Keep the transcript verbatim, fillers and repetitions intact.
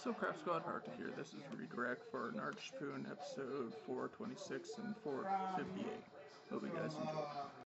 So Crap Squad, Haruto here. This is redirect for Naruto Shippuden episode four twenty-six and four fifty-eight. Hope you guys enjoy.